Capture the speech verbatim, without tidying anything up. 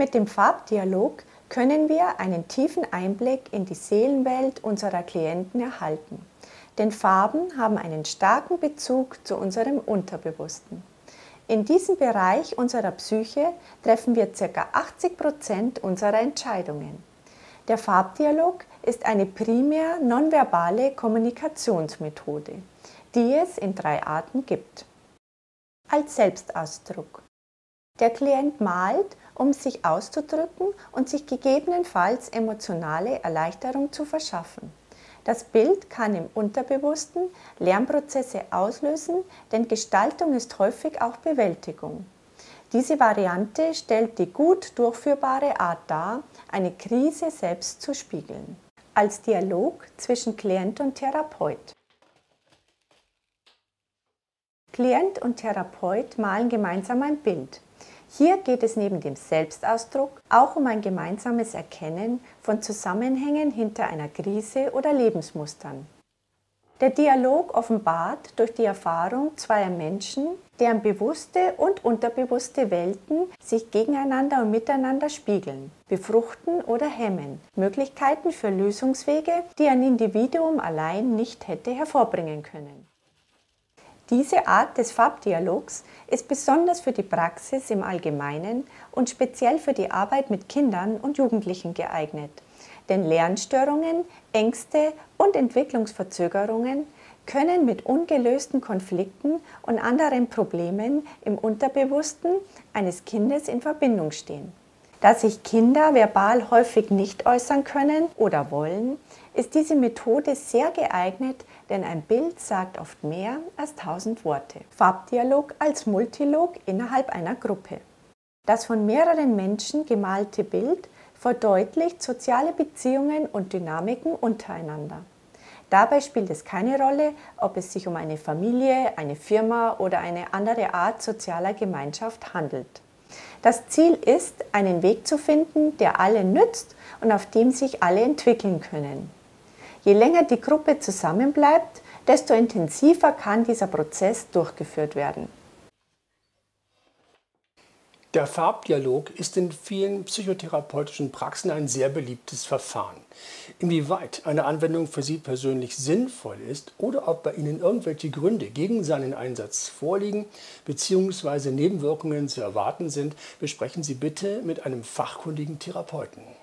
Mit dem Farbdialog können wir einen tiefen Einblick in die Seelenwelt unserer Klienten erhalten. Denn Farben haben einen starken Bezug zu unserem Unterbewussten. In diesem Bereich unserer Psyche treffen wir ca. achtzig Prozent unserer Entscheidungen. Der Farbdialog ist eine primär nonverbale Kommunikationsmethode, die es in drei Arten gibt. Als Selbstausdruck. Der Klient malt, um sich auszudrücken und sich gegebenenfalls emotionale Erleichterung zu verschaffen. Das Bild kann im Unterbewussten Lernprozesse auslösen, denn Gestaltung ist häufig auch Bewältigung. Diese Variante stellt die gut durchführbare Art dar, eine Krise selbst zu spiegeln. Als Dialog zwischen Klient und Therapeut. Klient und Therapeut malen gemeinsam ein Bild. Hier geht es neben dem Selbstausdruck auch um ein gemeinsames Erkennen von Zusammenhängen hinter einer Krise oder Lebensmustern. Der Dialog offenbart durch die Erfahrung zweier Menschen, deren bewusste und unterbewusste Welten sich gegeneinander und miteinander spiegeln, befruchten oder hemmen, Möglichkeiten für Lösungswege, die ein Individuum allein nicht hätte hervorbringen können. Diese Art des Farbdialogs ist besonders für die Praxis im Allgemeinen und speziell für die Arbeit mit Kindern und Jugendlichen geeignet. Denn Lernstörungen, Ängste und Entwicklungsverzögerungen können mit ungelösten Konflikten und anderen Problemen im Unterbewussten eines Kindes in Verbindung stehen. Da sich Kinder verbal häufig nicht äußern können oder wollen, ist diese Methode sehr geeignet, denn ein Bild sagt oft mehr als tausend Worte. Farbdialog als Multilog innerhalb einer Gruppe. Das von mehreren Menschen gemalte Bild verdeutlicht soziale Beziehungen und Dynamiken untereinander. Dabei spielt es keine Rolle, ob es sich um eine Familie, eine Firma oder eine andere Art sozialer Gemeinschaft handelt. Das Ziel ist, einen Weg zu finden, der alle nützt und auf dem sich alle entwickeln können. Je länger die Gruppe zusammenbleibt, desto intensiver kann dieser Prozess durchgeführt werden. Der Farbdialog ist in vielen psychotherapeutischen Praxen ein sehr beliebtes Verfahren. Inwieweit eine Anwendung für Sie persönlich sinnvoll ist oder ob bei Ihnen irgendwelche Gründe gegen seinen Einsatz vorliegen bzw. Nebenwirkungen zu erwarten sind, besprechen Sie bitte mit einem fachkundigen Therapeuten.